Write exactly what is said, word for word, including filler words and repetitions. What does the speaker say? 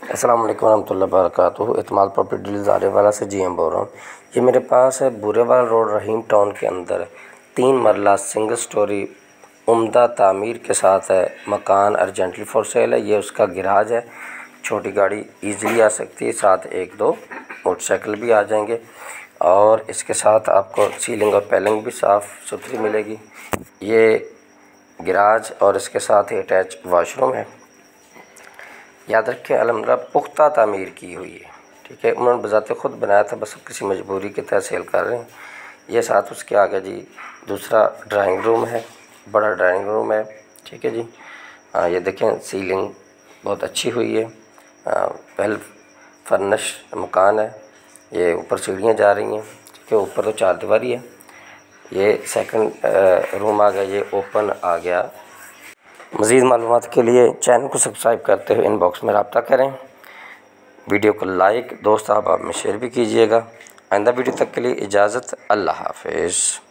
अस्सलाम वालेकुम रहमतुल्लाहि व बरकातुहू। इतमाद प्रॉपर्टी डील्स आरेवाला से जी एम बोल रहा हूँ। ये मेरे पास है बुरेवाला रोड रहीम टाउन के अंदर तीन मरला सिंगल स्टोरी उम्दा तामीर के साथ है मकान। अर्जेंटली फॉर सेल है। ये उसका गिराज है, छोटी गाड़ी इजीली आ सकती है, साथ एक दो मोटरसाइकिल भी आ जाएंगे और इसके साथ आपको सीलिंग और पैलिंग भी साफ़ सुथरी मिलेगी। ये गिराज और इसके साथ ही अटैच वॉशरूम है। याद रखें अल्हम्दुलिल्लाह पुख्ता तामीर की हुई है, ठीक है। उन्होंने बजाते खुद बनाया था, बस किसी मजबूरी के तहत सेल कर रहे हैं। ये साथ उसके आगे जी दूसरा ड्राइंग रूम है, बड़ा ड्राइंग रूम है, ठीक है जी। आ, ये देखें सीलिंग बहुत अच्छी हुई है, वेल फर्निश मकान है। ये ऊपर सीढ़ियाँ जा रही हैं, ठीक है। ऊपर तो चार दीवारी है। ये सेकंड रूम आ गया, ये ओपन आ गया। मज़ीद मालूमात के लिए चैनल को सब्सक्राइब करते हुए इनबॉक्स में रब्ता करें। वीडियो को लाइक दोस्त आप में शेयर भी कीजिएगा। आइंदा वीडियो तक के लिए इजाज़त, अल्लाह हाफ़िज़।